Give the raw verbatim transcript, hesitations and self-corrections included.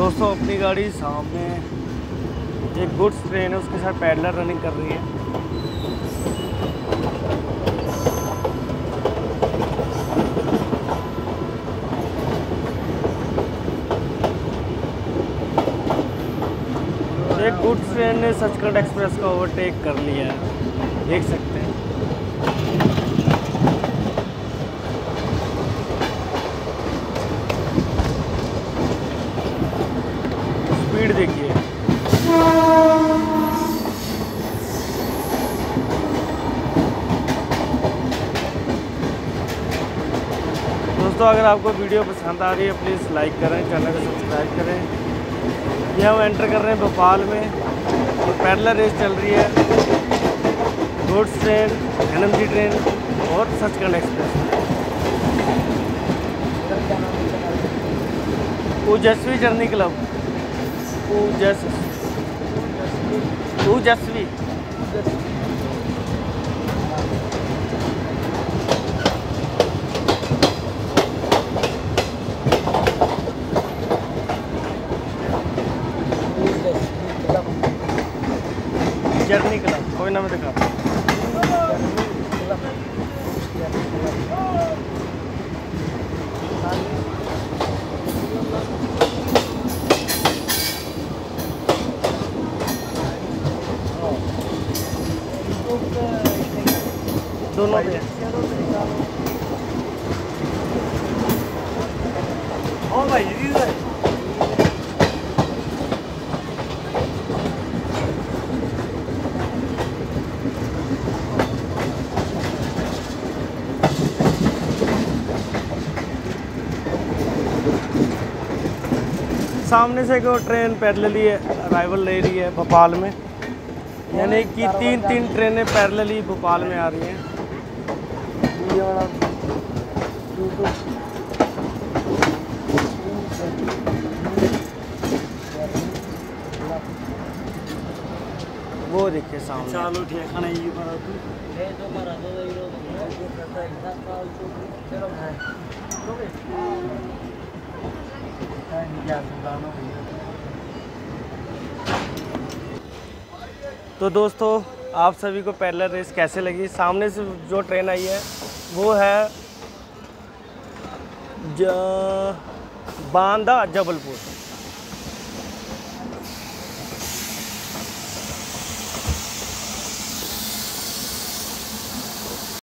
दोस्तों अपनी गाड़ी सामने एक गुड्स ट्रेन है, उसके साथ पैडलर रनिंग कर रही है। एक गुड्स ट्रेन ने सचखंड एक्सप्रेस का ओवरटेक कर लिया है, देख सकते हैं। स्पीड देखिए। दोस्तों अगर आपको वीडियो पसंद आ रही है प्लीज़ लाइक करें, चैनल को सब्सक्राइब करें। ये हम एंटर कर रहे हैं भोपाल में और पैरेलल रेस चल रही है गुड्स ट्रेन, एनएमजी ट्रेन और Sachkhand express. Ojaswi journey club, Ojaswi Ojaswi journey club, कोई ना मैं दिखाता हूँ। दोनों पे ओ भाई सामने से को ट्रेन पैरेलली अराइवल ले रही है भोपाल में, यानी कि तीन तीन ट्रेनें पैरेलली भोपाल में आ रही हैं। वो देखिए सामने। चालू ठेकाना ही पर तो दोस्तों आप सभी को पैरेलल रेस कैसे लगी? सामने से जो ट्रेन आई है वो है ज... बांदा जबलपुर।